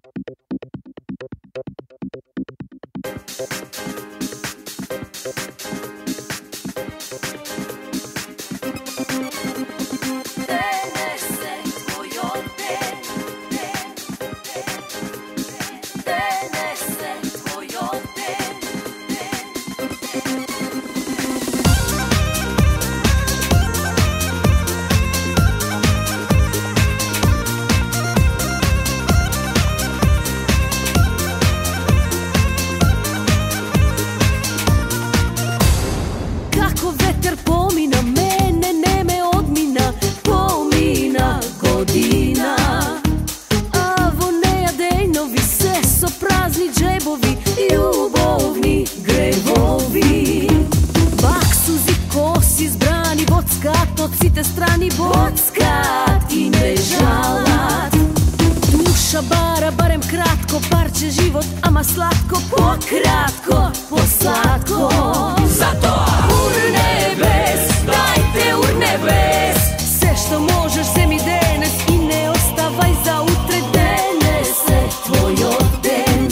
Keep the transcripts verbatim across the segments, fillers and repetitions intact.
Ocite strani bockat i ne žalat. Duša bara, barem kratko, parče život, ama slatko, pokratko, poslatko. Zato urnebes, dajte urnebes, sve što možeš se mi denes i ne ostavaj za utre, denese tvoj oden.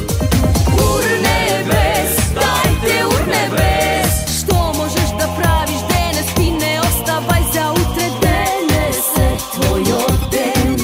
Urnebes, dajte urnebes, što možeš da praviš denes i ne ostavaj za utre, denese tvoj oden.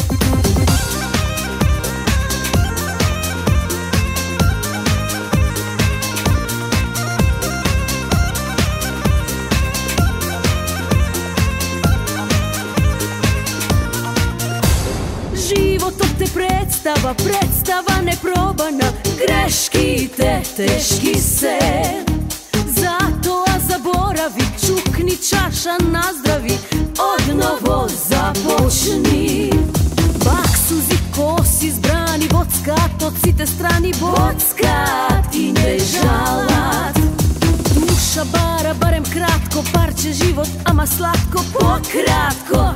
Život od te predstava, predstava neprobana, greški te teški se. Zato a zaboravi, čukni čaša, nazdravi, odnovo započni. Bak suzi kosi zbrani, vockat, ocite strani bockat i ne žalat. Duša bara, barem kratko, parče život, ama slatko, pokratko,